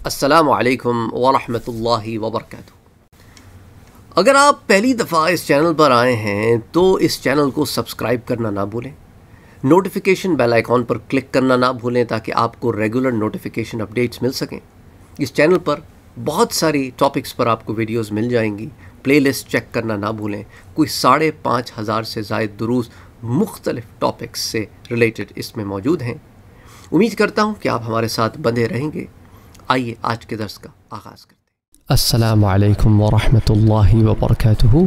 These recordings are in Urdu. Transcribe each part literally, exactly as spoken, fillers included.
السلام علیکم ورحمۃ اللہ وبرکاتہ۔ اگر آپ پہلی دفعہ اس چینل پر آئے ہیں تو اس چینل کو سبسکرائب کرنا نہ بھولیں، نوٹیفیکیشن بیل آئیکن پر کلک کرنا نہ بھولیں تاکہ آپ کو ریگولر نوٹیفیکیشن اپڈیٹس مل سکیں۔ اس چینل پر بہت ساری ٹاپکس پر آپ کو ویڈیوز مل جائیں گی، پلے لسٹ چیک کرنا نہ بھولیں۔ کوئی ساڑھے پانچ ہزار سے زائد دروس مختلف ٹاپکس سے ریلیٹڈ اس میں موجود ہیں۔ امید کرتا ہوں کہ آپ ہمارے ساتھ بندے رہیں گے۔ آئیے آج کے درس کا آغاز کرتے ہیں۔ السلام علیکم ورحمۃ اللہ وبرکاتہ۔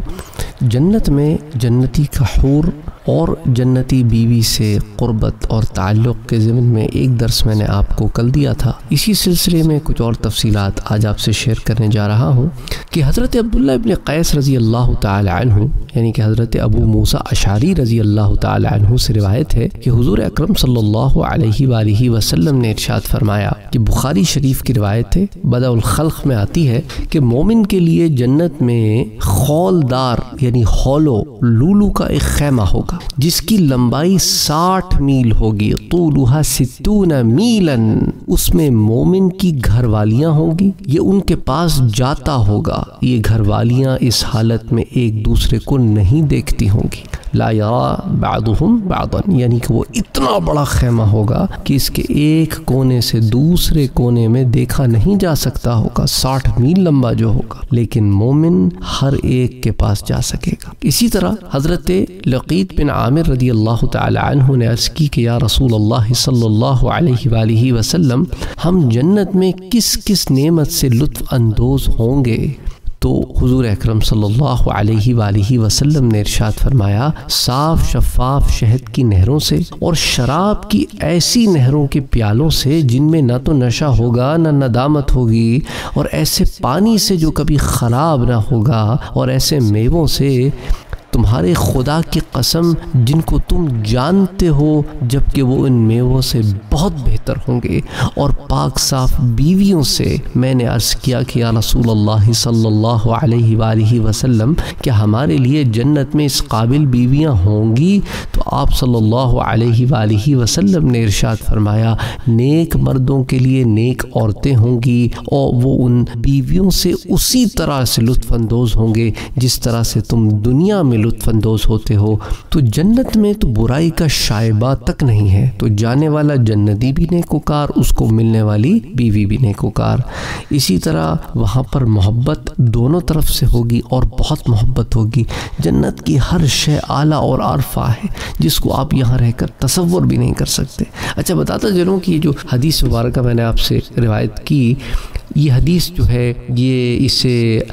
جنت میں جنتی کا حور اور جنتی بیوی سے قربت اور تعلق کے ضمن میں ایک درس میں نے آپ کو کل دیا تھا۔ اسی سلسلے میں کچھ اور تفصیلات آج آپ سے شیئر کرنے جا رہا ہوں کہ حضرت عبداللہ ابن قیس رضی اللہ تعالی عنہ یعنی کہ حضرت ابو موسیٰ اشعری رضی اللہ تعالی عنہ سے روایت ہے کہ حضور اکرم صلی اللہ علیہ وآلہ وسلم نے ارشاد فرمایا کہ بخاری شریف کی روایت ہے، بدء الخلق میں آتی ہے کہ مومن کے لیے جنت میں خولدار یعنی ہولو لولو کا ایک خیمہ ہوگا جس کی لمبائی ساٹھ میل ہوگی، طولها ستون میلاً۔ اس میں مومن کی گھر والیاں ہوں گی، یہ ان کے پاس جاتا ہوگا، یہ گھر والیاں اس حالت میں ایک دوسرے کو نہیں دیکھتی ہوں گی، لا یرا بعضهم بعضا، یعنی کہ وہ اتنا بڑا خیمہ ہوگا کہ اس کے ایک کونے سے دوسرے کونے میں دیکھا نہیں جا سکتا ہوگا، ساٹھ میل لمبا جو ہوگا، لیکن مومن ہر ایک کے پاس جا سکے گا۔ اسی طرح حضرت لقیط بن عامر رضی اللہ تعالی عنہ نے عرض کی کہ یا رسول اللہ صلی اللہ علیہ وآلہ وسلم، ہم جنت میں کس کس نعمت سے لطف اندوز ہوں گے؟ تو حضور اکرم صلی اللہ علیہ وآلہ وسلم نے ارشاد فرمایا، صاف شفاف شہد کی نہروں سے اور شراب کی ایسی نہروں کے پیالوں سے جن میں نہ تو نشہ ہوگا نہ ندامت ہوگی، اور ایسے پانی سے جو کبھی خراب نہ ہوگا، اور ایسے میووں سے تمہارے خدا کی قسم جن کو تم جانتے ہو جبکہ وہ ان میووں سے بہت بہتر ہوں گے، اور پاک صاف بیویوں سے۔ میں نے عرض کیا کہ یا رسول اللہ صلی اللہ علیہ وآلہ وسلم، کیا ہمارے لیے جنت میں اس قابل بیویاں ہوں گی؟ تو آپ صلی اللہ علیہ وآلہ وسلم نے ارشاد فرمایا، نیک مردوں کے لیے نیک عورتیں ہوں گی، اور وہ ان بیویوں سے اسی طرح سے لطف اندوز ہوں گے جس طرح سے تم دنیا میں لطف اندوز ہوتے ہو۔ تو جنت میں تو برائی کا شائبہ تک نہیں ہے، تو جانے والا جنتی بھی نیکوکار، اس کو ملنے والی بیوی بھی نیکوکار۔ اسی طرح وہاں پر محبت دونوں طرف سے ہوگی اور بہت محبت ہوگی۔ جنت کی ہر شے اعلیٰ اور عرفہ ہے جس کو آپ یہاں رہ کر تصور بھی نہیں کر سکتے۔ اچھا بتاتا چلوں کہ یہ جو حدیث مبارکہ میں نے آپ سے روایت کی، یہ حدیث جو ہے یہ اسے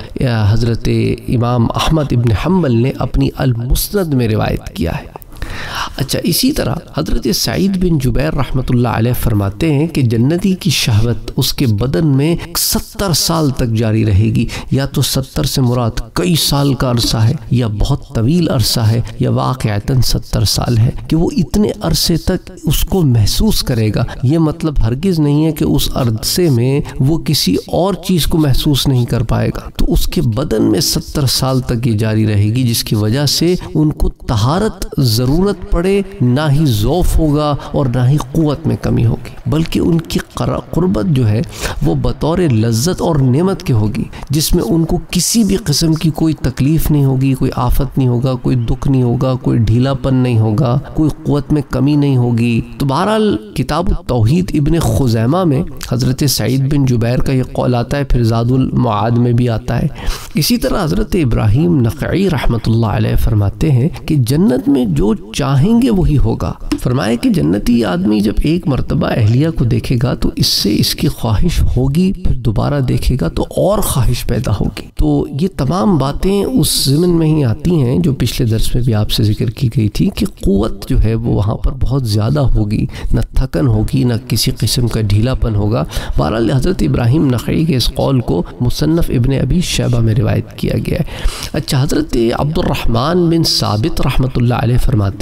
حضرت امام احمد ابن حنبل نے اپنی المسند میں روایت کیا ہے۔ اچھا اسی طرح حضرت سعید بن جبیر رحمۃ اللہ علیہ فرماتے ہیں کہ جنتی کی شہوت اس کے بدن میں ستر سال تک جاری رہے گی، یا تو ستر سے مراد کئی سال کا عرصہ ہے یا بہت طویل عرصہ ہے، یا واقعتاً ستر سال ہے کہ وہ اتنے عرصے تک اس کو محسوس کرے گا۔ یہ مطلب ہرگز نہیں ہے کہ اس عرصے میں وہ کسی اور چیز کو محسوس نہیں کر پائے گا، تو اس کے بدن میں ستر سال تک یہ جاری رہے گی، جس کی وجہ سے ان کو طہارت ضرورت پڑے نہ ہی ضعف ہوگا اور نہ ہی قوت میں کمی ہوگی، بلکہ ان کی قربت جو ہے وہ بطور لذت اور نعمت کے ہوگی، جس میں ان کو کسی بھی قسم کی کوئی تکلیف نہیں ہوگی، کوئی آفت نہیں ہوگا، کوئی دکھ نہیں ہوگا، کوئی ڈھیلا پن نہیں ہوگا، کوئی قوت میں کمی نہیں ہوگی۔ تو بہرحال کتاب التوحید ابن خزیمہ میں حضرت سعید بن جبیر کا یہ قول آتا ہے، پھر زاد المعاد میں بھی آتا ہے۔ اسی طرح حضرت ابراہیم نخعی رحمۃ اللہ علیہ فرماتے ہیں کہ جنت میں جو چاہیں گے وہی ہوگا۔ فرمایا کہ جنتی آدمی جب ایک مرتبہ اہلیہ کو دیکھے گا تو اس سے اس کی خواہش ہوگی، پھر دوبارہ دیکھے گا تو اور خواہش پیدا ہوگی۔ تو یہ تمام باتیں اس ضمن میں ہی آتی ہیں جو پچھلے درس میں بھی آپ سے ذکر کی گئی تھی کہ قوت جو ہے وہ وہاں پر بہت زیادہ ہوگی، نہ تھکن ہوگی نہ کسی قسم کا ڈھیلا پن ہوگا۔ بہرحال حضرت ابراہیم نخعی کے اس قول کو مصنف ابن ابی شیبہ میں روایت کیا گیا ہے۔ اچھا حضرت عبد الرحمن بن ثابت رحمۃ اللہ علیہ فرماتے ہیں کہ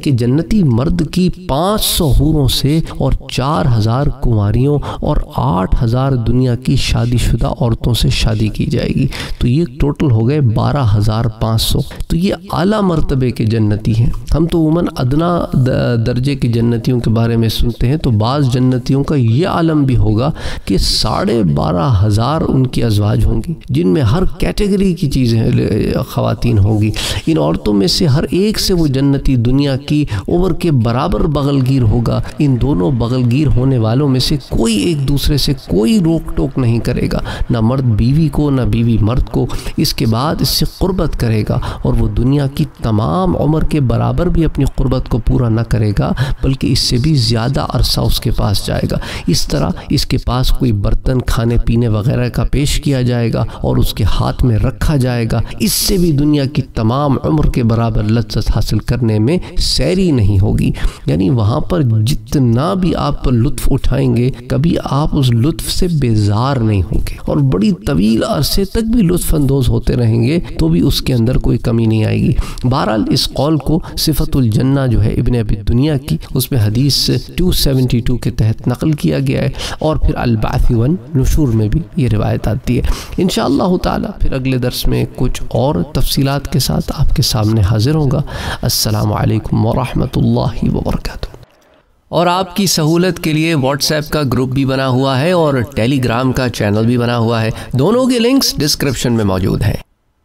کہ جنتی مرد کی پانچ سو حوروں سے اور چار ہزار کنواریوں اور آٹھ ہزار دنیا کی شادی شدہ عورتوں سے شادی کی جائے گی، تو یہ ٹوٹل ہو گئے بارہ ہزار پانچ سو۔ تو یہ اعلیٰ مرتبے کے جنتی ہیں۔ ہم تو عموماً ادنا درجے کی جنتیوں کے بارے میں سنتے ہیں، تو بعض جنتیوں کا یہ عالم بھی ہوگا کہ ساڑھے بارہ ہزار ان کی ازواج ہوں گی، جن میں ہر کیٹیگری کی چیزیں خواتین ہوں گی۔ ان عورتوں میں سے ہر ایک سے وہ جنتی دنیا کی عمر کے برابر بغل گیر ہوگا۔ ان دونوں بغل گیر ہونے والوں میں سے کوئی ایک دوسرے سے کوئی روک ٹوک نہیں کرے گا، نہ مرد بیوی کو نہ بیوی مرد کو۔ اس کے بعد اس سے قربت کرے گا، اور وہ دنیا کی تمام عمر کے برابر بھی اپنی قربت کو پورا نہ کرے گا، بلکہ اس سے بھی زیادہ عرصہ اس کے پاس جائے گا۔ اس طرح اس کے پاس کوئی برتن کھانے پینے وغیرہ کا پیش کیا جائے گا اور اس کے ہاتھ میں رکھا جائے گا، اس سے بھی دنیا کی تمام عمر کے برابر لذت حاصل کرنے میں سیری نہیں ہوگی۔ یعنی وہاں پر جتنا بھی آپ لطف اٹھائیں گے، کبھی آپ اس لطف سے بیزار نہیں ہوں گے، اور بڑی طویل عرصے تک بھی لطف اندوز ہوتے رہیں گے تو بھی اس کے اندر کوئی کمی نہیں آئے گی۔ بہرحال اس قول کو صفت الجنہ جو ہے ابن ابی دنیا کی، اس میں حدیث دو سو بہتر کے تحت نقل کیا گیا ہے، اور پھر البعث والنشور میں بھی یہ روایت آتی ہے۔ انشاءاللہ تعالی پھر اگلے درس میں کچھ اور تفصیلات کے ساتھ آپ کے سامنے حاضر ہوگا۔ السلام علیکم ورحمۃ اللہ وبرکاتہ۔ اور آپ کی سہولت کے لیے واٹس ایپ کا گروپ بھی بنا ہوا ہے اور ٹیلی گرام کا چینل بھی بنا ہوا ہے، دونوں کے لنکس ڈسکرپشن میں موجود ہیں۔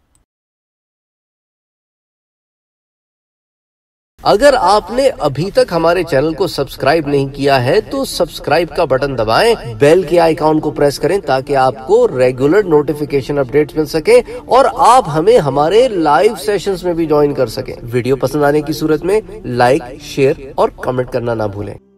اگر آپ نے ابھی تک ہمارے چینل کو سبسکرائب نہیں کیا ہے تو سبسکرائب کا بٹن دبائیں، بیل کے آئیکن کو پریس کریں تاکہ آپ کو ریگولر نوٹیفیکیشن اپڈیٹس مل سکے اور آپ ہمیں ہمارے لائیو سیشنز میں بھی جوائن کر سکیں۔ ویڈیو پسند آنے کی صورت میں لائک، شیئر اور کمنٹ کرنا نہ بھولیں۔